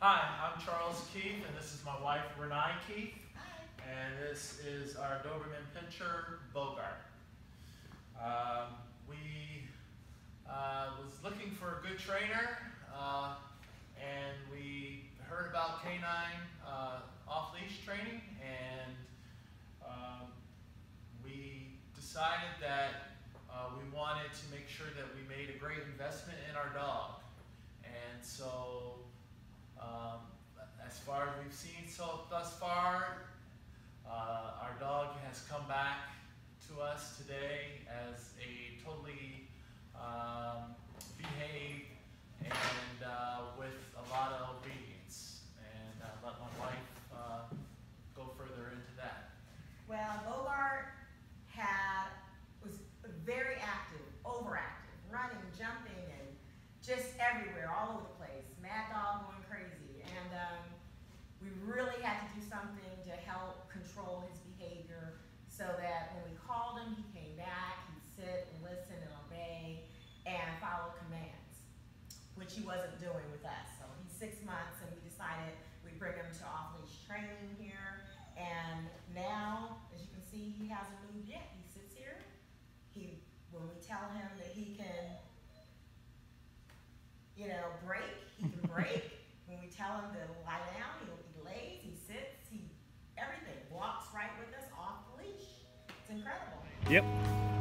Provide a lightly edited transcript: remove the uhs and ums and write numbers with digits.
Hi, I'm Charles Keith, and this is my wife, Renee Keith. And this is our Doberman Pinscher, Bogart. We was looking for a good trainer, and we heard about canine off-leash training, and we decided that we wanted to make sure that we made a great investment in our dog. And so, as far as we've seen thus far, our dog has come back to us today as a totally behaved and with a lot of obedience. And let my wife go further into that. Well, Bogart was very active, overactive, running, jumping, and just everywhere, all over the place. Mad dog going crazy. And we really had to do something to help control his behavior so that when we called him, he came back, he'd sit and listen and obey and follow commands, which he wasn't doing with us. So he's 6 months, and we decided we'd bring him to off-leash training here. And now, as you can see, he hasn't moved yet. He sits here. When we tell him that he can, break, he can break. When we tell him to lie down, he lays, he sits, everything walks right with us off the leash. It's incredible. Yep.